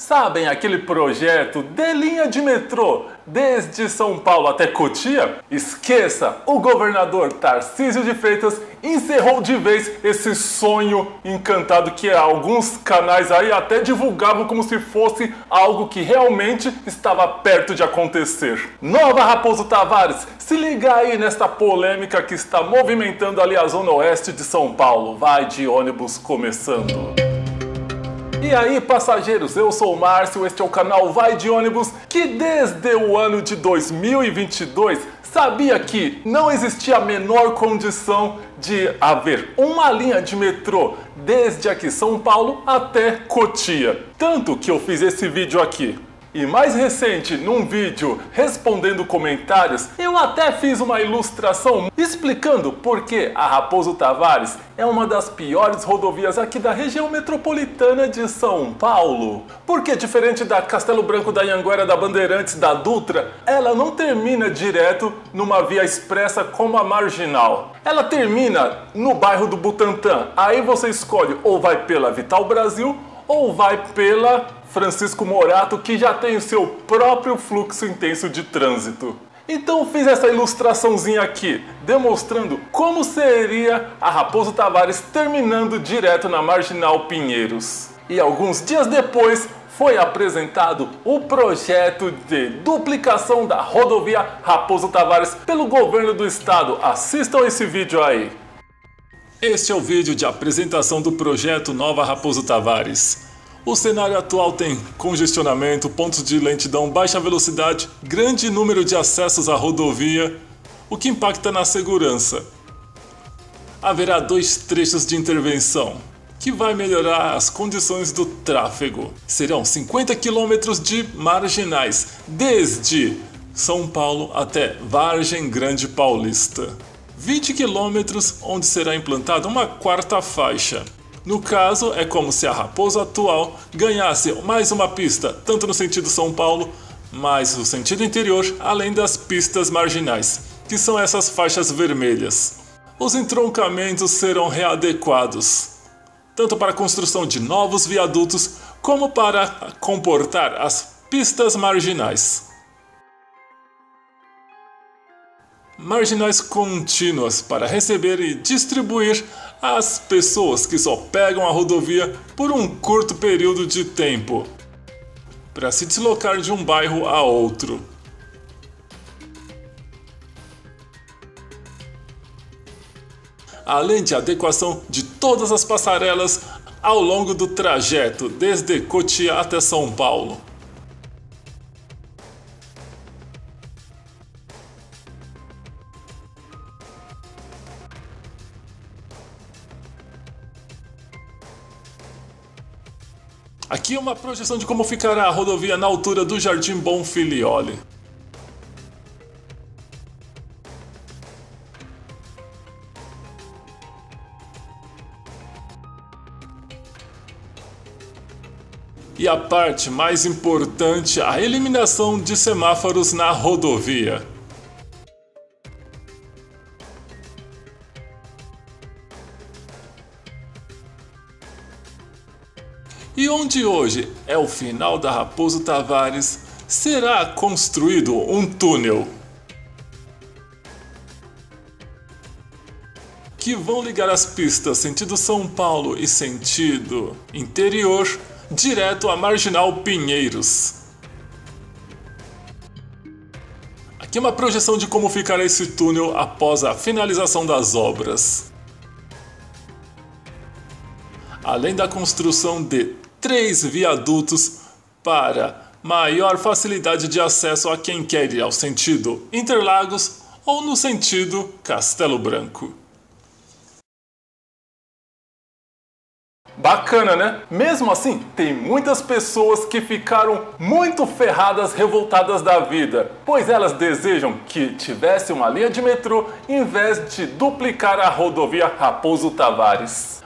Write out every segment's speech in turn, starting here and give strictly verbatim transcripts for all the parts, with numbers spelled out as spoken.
Sabem aquele projeto de linha de metrô desde São Paulo até Cotia? Esqueça! O governador Tarcísio de Freitas encerrou de vez esse sonho encantado que alguns canais aí até divulgavam como se fosse algo que realmente estava perto de acontecer. Nova Raposo Tavares, se liga aí nesta polêmica que está movimentando ali a zona oeste de São Paulo. Vai de ônibus começando. E aí, passageiros, eu sou o Márcio, este é o canal Vai de Ônibus, que desde o ano de dois mil e vinte e dois sabia que não existia a menor condição de haver uma linha de metrô desde aqui São Paulo até Cotia. Tanto que eu fiz esse vídeo aqui. E mais recente, num vídeo respondendo comentários, eu até fiz uma ilustração explicando por que a Raposo Tavares é uma das piores rodovias aqui da região metropolitana de São Paulo. Porque diferente da Castelo Branco, da Anhanguera, da Bandeirantes, da Dutra, ela não termina direto numa via expressa como a Marginal. Ela termina no bairro do Butantã. Aí você escolhe ou vai pela Vital Brasil ou vai pela Francisco Morato, que já tem o seu próprio fluxo intenso de trânsito. Então fiz essa ilustraçãozinha aqui, demonstrando como seria a Raposo Tavares terminando direto na Marginal Pinheiros. E alguns dias depois foi apresentado o projeto de duplicação da rodovia Raposo Tavares pelo governo do estado. Assistam esse vídeo aí. Este é o vídeo de apresentação do projeto Nova Raposo Tavares. O cenário atual tem congestionamento, pontos de lentidão, baixa velocidade, grande número de acessos à rodovia, o que impacta na segurança. Haverá dois trechos de intervenção, que vai melhorar as condições do tráfego. Serão cinquenta quilômetros de marginais, desde São Paulo até Vargem Grande Paulista. vinte quilômetros onde será implantada uma quarta faixa. No caso, é como se a Raposo atual ganhasse mais uma pista, tanto no sentido São Paulo, mais no sentido interior, além das pistas marginais, que são essas faixas vermelhas. Os entroncamentos serão readequados, tanto para a construção de novos viadutos, como para comportar as pistas marginais. Marginais contínuas para receber e distribuir as pessoas que só pegam a rodovia por um curto período de tempo, para se deslocar de um bairro a outro. Além de adequação de todas as passarelas ao longo do trajeto, desde Cotia até São Paulo. Aqui é uma projeção de como ficará a rodovia na altura do Jardim Bonfilioli. E a parte mais importante, a eliminação de semáforos na rodovia. E onde hoje é o final da Raposo Tavares, será construído um túnel que vão ligar as pistas sentido São Paulo e sentido interior direto à Marginal Pinheiros. Aqui é uma projeção de como ficará esse túnel após a finalização das obras. Além da construção de três viadutos para maior facilidade de acesso a quem quer ir ao sentido Interlagos ou no sentido Castelo Branco. Bacana, né? Mesmo assim, tem muitas pessoas que ficaram muito ferradas, revoltadas da vida, pois elas desejam que tivesse uma linha de metrô em vez de duplicar a rodovia Raposo Tavares.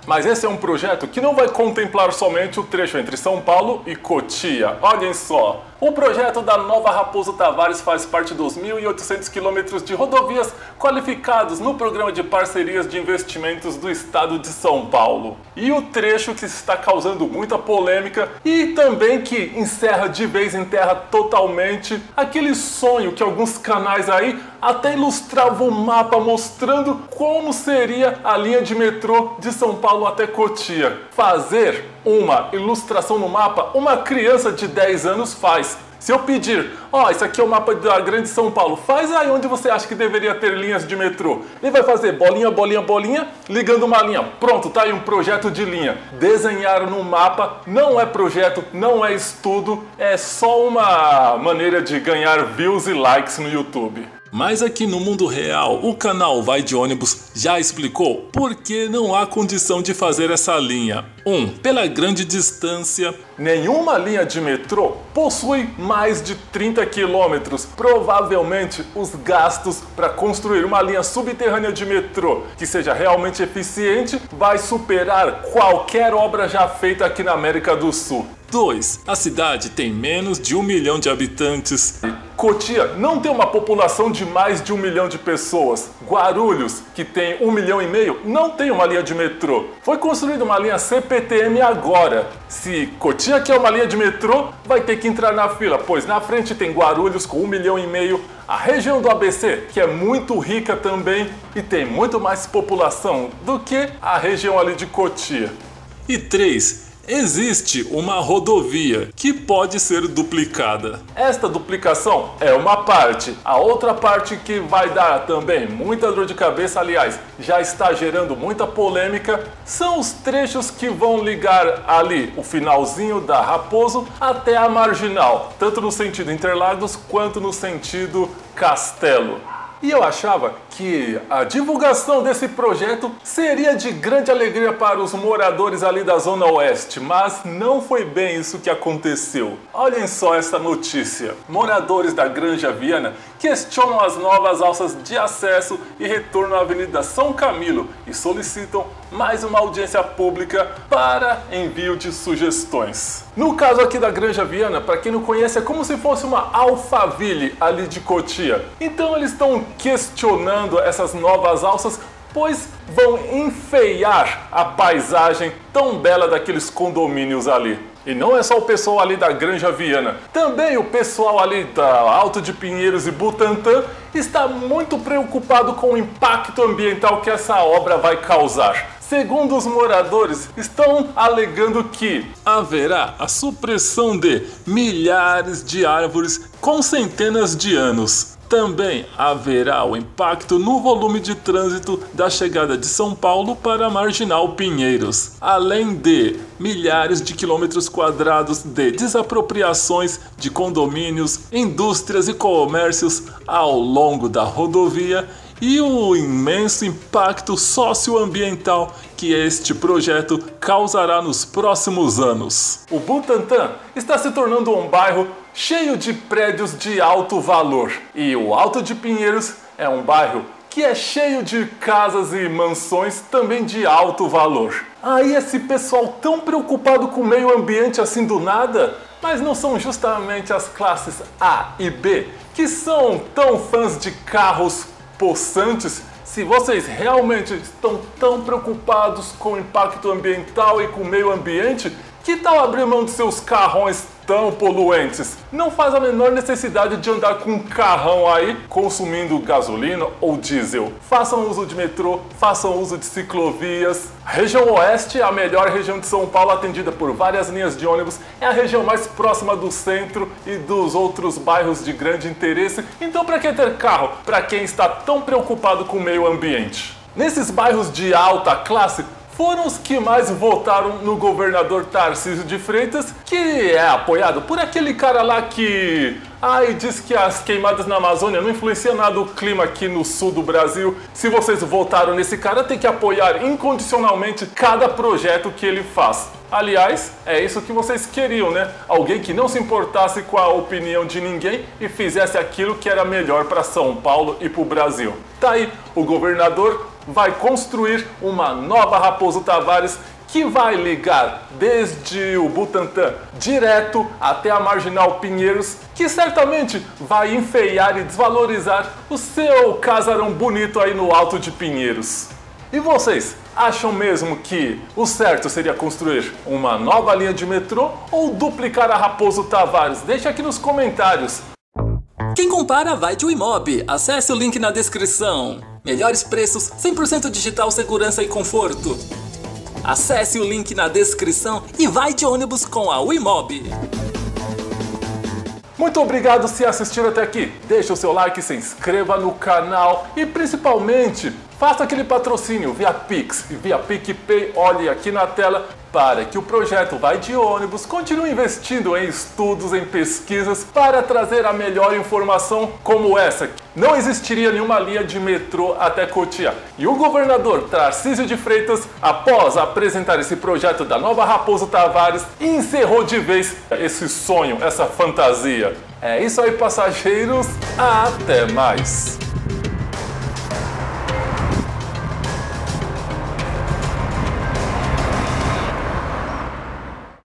Mas esse é um projeto que não vai contemplar somente o trecho entre São Paulo e Cotia. Olhem só, o projeto da Nova Raposo Tavares faz parte dos mil e oitocentos quilômetros de rodovias qualificados no Programa de Parcerias de Investimentos do Estado de São Paulo. E o trecho que está causando muita polêmica e também que encerra de vez em terra totalmente aquele sonho que alguns canais aí até ilustravam o mapa mostrando como seria a linha de metrô de São Paulo até Cotia. Fazer uma ilustração no mapa, uma criança de dez anos faz. Se eu pedir, ó, oh, isso aqui é o mapa da Grande São Paulo, faz aí onde você acha que deveria ter linhas de metrô. Ele vai fazer bolinha, bolinha, bolinha, ligando uma linha. Pronto, tá aí um projeto de linha. Desenhar no mapa não é projeto, não é estudo, é só uma maneira de ganhar views e likes no YouTube. Mas aqui no mundo real, o canal Vai de Ônibus já explicou por que não há condição de fazer essa linha. um. Pela grande distância. Nenhuma linha de metrô possui mais de trinta quilômetros. Provavelmente os gastos para construir uma linha subterrânea de metrô que seja realmente eficiente vai superar qualquer obra já feita aqui na América do Sul. dois. A cidade tem menos de um milhão de habitantes. Cotia não tem uma população de mais de um milhão de pessoas. Guarulhos, que tem um milhão e meio, não tem uma linha de metrô. Foi construída uma linha C P T M agora. Se Cotia quer uma linha de metrô, vai ter que entrar na fila, pois na frente tem Guarulhos com um milhão e meio, a região do A B C, que é muito rica também e tem muito mais população do que a região ali de Cotia. E três. Existe uma rodovia que pode ser duplicada. Esta duplicação é uma parte. A outra parte que vai dar também muita dor de cabeça, aliás, já está gerando muita polêmica, são os trechos que vão ligar ali o finalzinho da Raposo até a Marginal, tanto no sentido Interlagos quanto no sentido Castelo. E eu achava que a divulgação desse projeto seria de grande alegria para os moradores ali da Zona Oeste, mas não foi bem isso que aconteceu. Olhem só essa notícia. Moradores da Granja Viana questionam as novas alças de acesso e retorno à Avenida São Camilo e solicitam mais uma audiência pública para envio de sugestões. No caso aqui da Granja Viana, para quem não conhece, é como se fosse uma Alphaville ali de Cotia. Então eles estão questionando essas novas alças, pois vão enfeiar a paisagem tão bela daqueles condomínios ali. E não é só o pessoal ali da Granja Viana, também o pessoal ali da Alto de Pinheiros e Butantã está muito preocupado com o impacto ambiental que essa obra vai causar. Segundo os moradores, estão alegando que haverá a supressão de milhares de árvores com centenas de anos. Também haverá o impacto no volume de trânsito da chegada de São Paulo para a Marginal Pinheiros, além de milhares de quilômetros quadrados de desapropriações de condomínios, indústrias e comércios ao longo da rodovia e o imenso impacto socioambiental que este projeto causará nos próximos anos. O Butantã está se tornando um bairro cheio de prédios de alto valor. E o Alto de Pinheiros é um bairro que é cheio de casas e mansões também de alto valor. Aí esse pessoal tão preocupado com o meio ambiente assim do nada, mas não são justamente as classes A e B que são tão fãs de carros possantes? Se vocês realmente estão tão preocupados com o impacto ambiental e com o meio ambiente, que tal abrir mão de seus carrões tão poluentes? Não faz a menor necessidade de andar com um carrão aí consumindo gasolina ou diesel. Façam uso de metrô, façam uso de ciclovias. A região oeste é a melhor região de São Paulo, atendida por várias linhas de ônibus. É a região mais próxima do centro e dos outros bairros de grande interesse. Então, para que ter carro? Para quem está tão preocupado com o meio ambiente. Nesses bairros de alta classe, foram os que mais votaram no governador Tarcísio de Freitas, que é apoiado por aquele cara lá que ai, diz que as queimadas na Amazônia não influenciam nada o clima aqui no sul do Brasil. Se vocês votaram nesse cara, tem que apoiar incondicionalmente cada projeto que ele faz. Aliás, é isso que vocês queriam, né? Alguém que não se importasse com a opinião de ninguém e fizesse aquilo que era melhor para São Paulo e para o Brasil. Tá aí, o governador vai construir uma nova Raposo Tavares que vai ligar desde o Butantã direto até a Marginal Pinheiros, que certamente vai enfeiar e desvalorizar o seu casarão bonito aí no Alto de Pinheiros. E vocês, acham mesmo que o certo seria construir uma nova linha de metrô ou duplicar a Raposo Tavares? Deixa aqui nos comentários. Quem compara vai de Wimob. Acesse o link na descrição. Melhores preços, cem por cento digital, segurança e conforto. Acesse o link na descrição e vai de ônibus com a Wimob. Muito obrigado se assistiram até aqui. Deixa o seu like, se inscreva no canal e principalmente faça aquele patrocínio via Pix e via PicPay. Olhe aqui na tela para que o projeto Vai de Ônibus continue investindo em estudos, em pesquisas para trazer a melhor informação como essa. Não existiria nenhuma linha de metrô até Cotia. E o governador Tarcísio de Freitas, após apresentar esse projeto da nova Raposo Tavares, encerrou de vez esse sonho, essa fantasia. É isso aí, passageiros. Até mais!